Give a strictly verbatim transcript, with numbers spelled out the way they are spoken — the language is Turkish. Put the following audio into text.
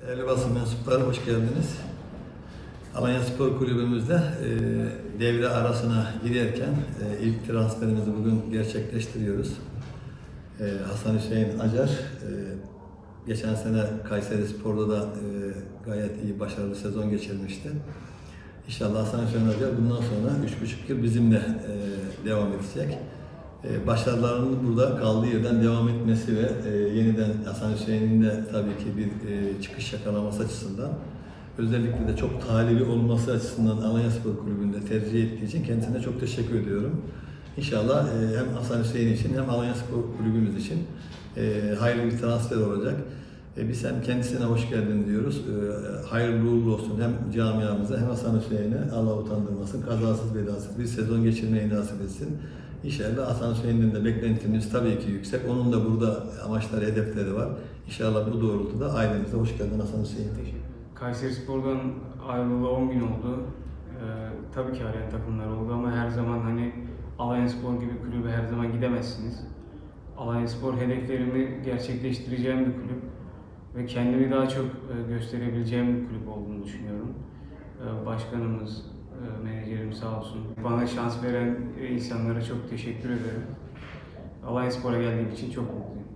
Değerli basın mensupları, hoş geldiniz. Alanya Spor Kulübümüzde e, devre arasına girerken e, ilk transferimizi bugün gerçekleştiriyoruz. E, Hasan Hüseyin Acar, e, geçen sene Kayseri Spor'da da e, gayet iyi, başarılı sezon geçirmişti. İnşallah Hasan Hüseyin Acar bundan sonra üç buçuk yıl bizimle e, devam edecek. E, başarılarının burada kaldığı yerden devam etmesi ve e, yeniden Hasan Hüseyin'in de tabii ki bir e, çıkış yakalaması açısından, özellikle de çok talibi olması açısından Alanya Spor Kulübü'nde tercih ettiği için kendisine çok teşekkür ediyorum. İnşallah e, hem Hasan Hüseyin için hem Alanya Spor Kulübümüz için e, hayırlı bir transfer olacak. E, biz hem kendisine hoş geldin diyoruz. E, hayırlı uğurlu olsun hem camiamıza hem Hasan Hüseyin'e, Allah utandırmasın, kazasız belasız bir sezon geçirmeyi nasip etsin. İnşallah Hasan Hüseyin'den de beklentimiz tabii ki yüksek. Onun da burada amaçları, hedefleri var. İnşallah bu doğrultuda ailemize hoş geldin Hasan Hüseyin. Kayseri Spor'dan ayrılalı on gün oldu. Ee, tabii ki arayan takımlar oldu ama her zaman hani Alanya Spor gibi kulübe her zaman gidemezsiniz. Alanya Spor hedeflerimi gerçekleştireceğim bir kulüp ve kendimi daha çok gösterebileceğim bir kulüp olduğunu düşünüyorum. Ee, başkanımız, menajerim sağ olsun. Bana şans veren insanlara çok teşekkür ederim. Alanya Spor'a geldiğim için çok mutluyum.